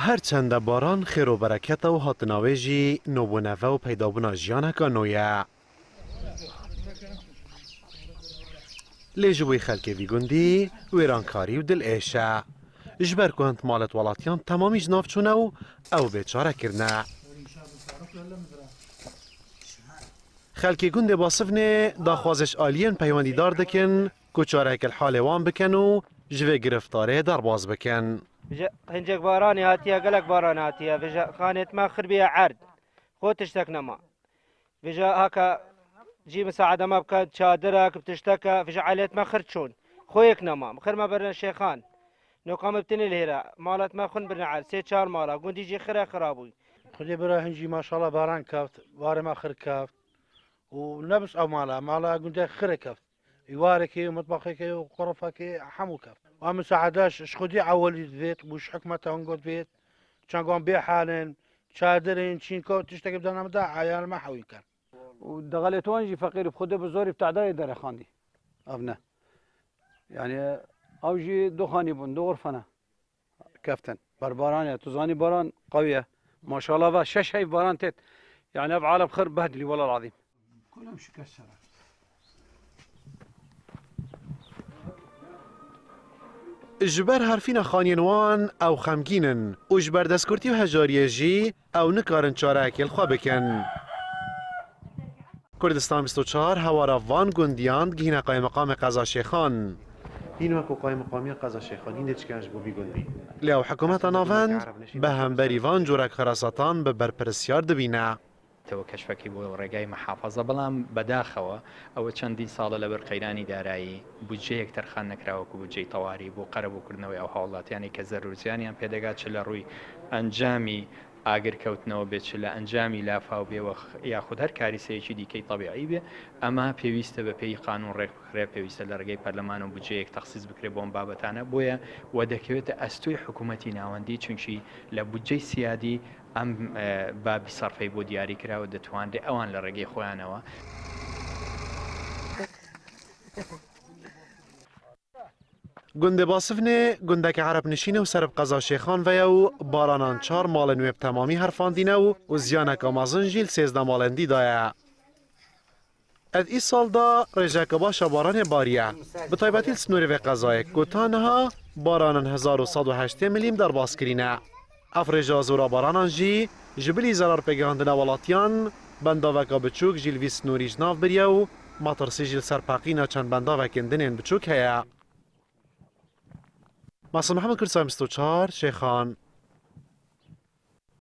هرچند باران خیر و برکت و هاتناویجی نوبونوه و پیدابونا جیانکا نویه. لیجبوی خلک ویگوندی ویرانکاری و دل ایشه. جبر کنت مالت ولاتیان تمامی جناف چونه و او بیچاره کرنه. خلکی گنده باصفنه داخوازش آلین پیوندی دار دکن کچاره کل حال وان بکن و جوه گرفتاره در باز بکن. هنجك باراني هاتيا قلق باران هاتيا فيجا خانت ما خربية عرض خو تشتكنا ما فيجا هكا جي مساعدة ما بكات شادرك بتشتكى فيجا عليت ما خرتشون خويك نما خير ما برنا شيخان نو قام بتني الهيرة مالت ما خن برنا عرض سي شار مالا قوندي جي خير خرابوي خدي برا هنجي ما شاء الله باران كافت واري ما خر كافت ونبس او مالا قوندي خر كافت يواركي ومطبخي وغرفك حمو كافت ومساعداش اش خدي عولي ذيت وش حكمته انقود فيت كان قام بيه حالن شادرين شين كو تشتكي بدنا مداع عيال ما حوي كان ودغلت وانجي فقير بخده بزوري بتاع داي دار خاندي ابنا يعني اوجي دخاني بون دو غرفنا كفتن برباران تزاني باران قويه ما شاء الله شش هي باران تيت يعني افعال بخير بهدلي والله العظيم كلهم شكسره جبر هرفین خانینوان او خمگینن و جبر دستکرتی و هجاریه جی او نکارن چاره اکیل خواه بکن. کردستان 24 هوارا وان گندیاند گهین قای مقام قضا شیخان. این وکو قای مقامی قضا شیخان این دیچکنش بو بیگندی. لیو حکومت ناوند به همبری وان جورک خراساتان به برپرسیار دبینه. تو کشفکی بو ڕێگای محافظە بەڵام بەداخەوە ئەوە چەندین ساڵە لەبەر قەیرانی دارایی بودجەیەک تەرخان نەکراوەکو بودجەی تەواوی بۆ قەرەبووکردنەوەی ئەو هاوڵاتیانی کە زەرورجیانیان پێدەگات چ لە ڕووی ئەنجامی ئاگرکەوتنەوە بێت چ لە ئەنجامی لافاو بێوە یاخود هەر کاریسەیەکی دیکەی تەبیعی بێ ئەمە پێویستە بە پێی قانون ڕێکخرێ پێویستە لە ڕێگەی پەرلەمان و بودجەیەک تەخسیس بکرێ بۆم بابەتانە بۆیە و دەکەوێتە ئەستۆی حکوومەتی ناوەندی چونکی لە بودجەی سیادی ئەم بابی سەرفەی بۆ دیاری کراوە دەتوانرێ ئەوان لە ڕێگەی خۆیانەوە گنده باصفنه گندک عرب نشینه و سرب قضا شیخان و بارانان 4 مال نویب تمامی حرفاندینه و زیانک آمازن جیل 13 مالندی دایه. اد ای سال دا رجاک باشا باران باریه به طایبتی سنوری و قضای کتانها بارانان 1108 ملیم در باز کرینه. افرجا زورا بارانان جی جبلی زرار پیگاندنه ولاتیان بنداوکا بچوک جیل وی سنوری جناف بریه و مطرسی جیل سرپاقینا چند بنداوکندنین بچوک هیا. ماسم محمد کرسای 24 شیخان